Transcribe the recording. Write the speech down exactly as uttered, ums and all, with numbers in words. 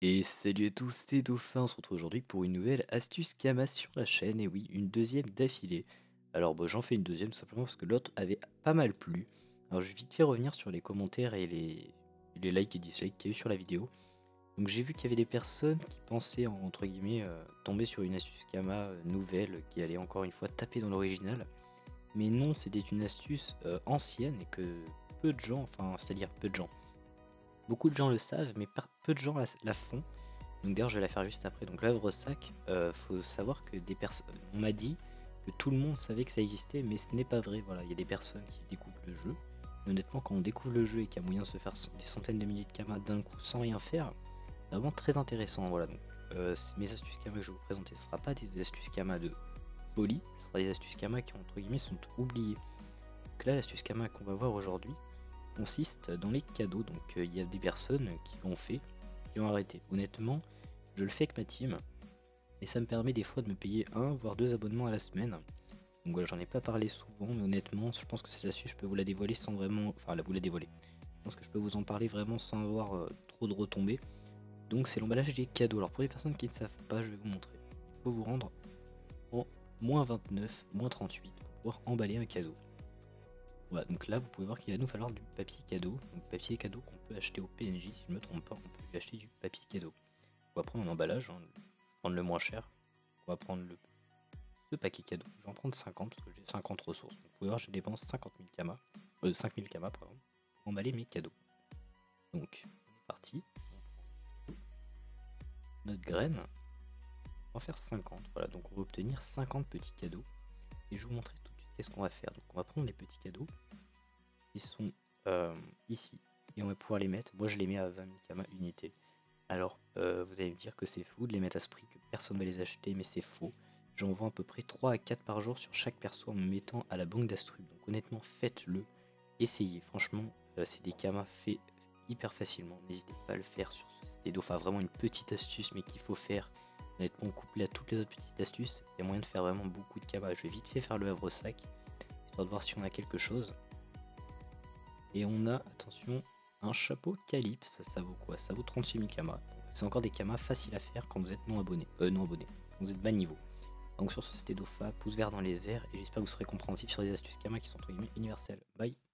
Et salut à tous, c'est Dauphin, on se retrouve aujourd'hui pour une nouvelle astuce Kama sur la chaîne, et oui, une deuxième d'affilée. Alors bon, j'en fais une deuxième tout simplement parce que l'autre avait pas mal plu. Alors je vais vite fait revenir sur les commentaires et les, les likes et dislikes qu'il y a eu sur la vidéo. Donc j'ai vu qu'il y avait des personnes qui pensaient, entre guillemets, euh, tomber sur une astuce Kama euh, nouvelle qui allait encore une fois taper dans l'original. Mais non, c'était une astuce euh, ancienne et que peu de gens, enfin c'est-à-dire peu de gens, beaucoup de gens le savent, mais par peu de gens la, la font. Donc d'ailleurs je vais la faire juste après. Donc l'œuvre sac, euh, faut savoir que des personnes, on m'a dit que tout le monde savait que ça existait, mais ce n'est pas vrai. Voilà, il y a des personnes qui découvrent le jeu. Mais honnêtement, quand on découvre le jeu et qu'il y a moyen de se faire des centaines de milliers de kamas d'un coup sans rien faire, c'est vraiment très intéressant. Voilà, donc euh, mes astuces kama que je vais vous présenter, ce ne sera pas des astuces kama de folie, ce sera des astuces kama qui entre guillemets sont oubliées. Donc là, l'astuce kama qu'on va voir aujourd'hui consiste dans les cadeaux. Donc euh, il y a des personnes qui l'ont fait, qui ont arrêté. Honnêtement, je le fais avec ma team et ça me permet des fois de me payer un voire deux abonnements à la semaine. Donc voilà, j'en ai pas parlé souvent, mais honnêtement, je pense que cette astuce, je peux vous la dévoiler sans vraiment. Enfin, la vous la dévoiler. Je pense que je peux vous en parler vraiment sans avoir euh, trop de retombées. Donc, c'est l'emballage des cadeaux. Alors, pour les personnes qui ne savent pas, je vais vous montrer. Il faut vous rendre en moins vingt-neuf, moins trente-huit pour pouvoir emballer un cadeau. Voilà, donc là, vous pouvez voir qu'il va nous falloir du papier cadeau. Donc, papier cadeau qu'on peut acheter au P N J, si je ne me trompe pas, on peut lui acheter du papier cadeau. On va prendre un emballage, hein, prendre le moins cher. On va prendre le, ce paquet cadeau. Je vais en prendre cinquante parce que j'ai cinquante ressources. Donc, vous pouvez voir, je dépense cinquante mille kamas, euh, cinq mille kamas, pardon, pour emballer mes cadeaux. Donc, on est parti. On prend notre graine. On va en faire cinquante. Voilà, donc on va obtenir cinquante petits cadeaux. Et je vais vous montrer tout de suite qu'est-ce qu'on va faire. Donc, on va prendre les petits cadeaux qui sont euh, ici. Et on va pouvoir les mettre. Moi, je les mets à vingt mille kamas unité. Alors, euh, vous allez me dire que c'est fou de les mettre à ce prix, que personne ne va les acheter, mais c'est faux. J'en vends à peu près trois à quatre par jour sur chaque perso en me mettant à la banque d'Astrub. Donc honnêtement, faites-le, essayez. Franchement, euh, c'est des kamas faits hyper facilement. N'hésitez pas à le faire sur ce site. Enfin, vraiment une petite astuce, mais qu'il faut faire. Honnêtement, couplé à toutes les autres petites astuces, il y a moyen de faire vraiment beaucoup de kamas. Je vais vite fait faire le havre sac, histoire de voir si on a quelque chose. Et on a, attention, un chapeau Calypse, ça vaut quoi? Ça vaut trente-six mille kamas. C'est encore des kamas faciles à faire quand vous êtes non abonné. Euh, non abonné, quand vous êtes bas niveau. Donc sur ce, c'était Dauphin, pouce vert dans les airs, et j'espère que vous serez compréhensif sur des astuces kamas qui sont entre guillemets universelles. Bye.